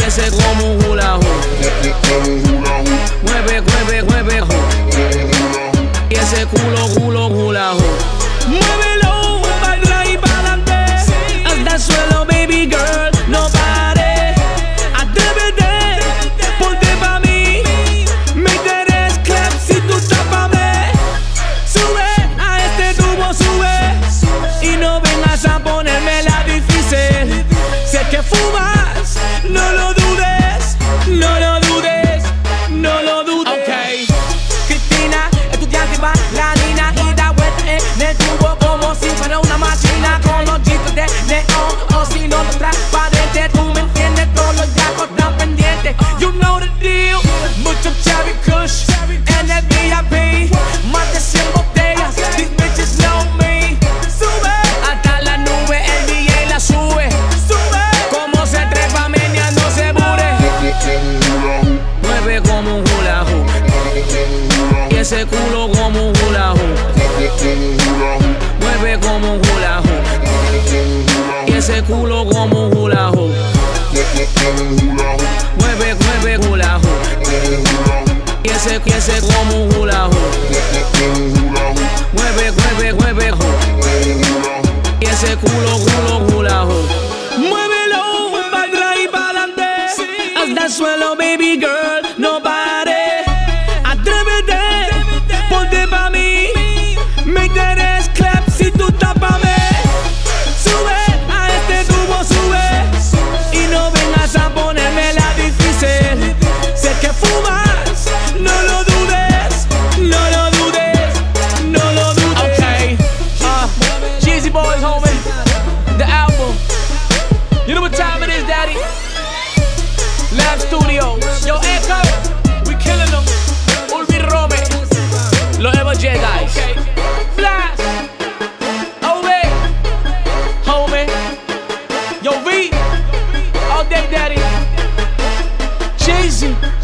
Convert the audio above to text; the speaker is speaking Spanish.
ese como un hula hoop. Mueve, mueve, mueve, y ese culo, culo, hula hoop. Muévelo para atrás y para adelante, hasta el suelo, baby girl, no pare. Atrévete, ponte pa' mí, make that ass clap si tú estás pa' mí. Sube a este tubo, sube, y no vengas a ponérmela difícil. Sé que fumas, no lo dudes, no lo dudes, no lo dudes. Ok, Cristina, estudiante bailarina, y da vuelta en el tubo como si fuera una máquina, con los jitos de neón, o si no lo transparente. Tú me entiendes, todos los yacos están pendientes. You know the deal, mucho cherry kush en el VIP, más de 100 botellas, these bitches know me. Sube hasta la nube, el DJ la sube. Sube como se trepa meneando se bure. Mueve como un hula hoop, y ese culo como un hula hoop. Mueve como un hula hoop, y ese culo como un hula hoop. Mueve, mueve hula hoop, y ese como un hula hoop. Mueve, mueve, mueve y ese culo, culo, hula hoop. Muévelo para atrás y para adelante, hasta el suelo, baby girl, no pare. Atrévete, ponte pa' mí, make that ass clap si tú estás pa' mí. Sube a este tubo, sube, y no vengas a ponérmela difícil. Sé que fumas, no lo dudes, no lo dudes, no lo dudes. Okay, Jeezy Boys, homie, the album. You know what time it is, daddy? Lab Studios. Yo, Echo, we killing them. Ulvi Rome, los Eva Jedi. Okay. Blast, homie, homie. Yo, V, all day, daddy. Jeezy.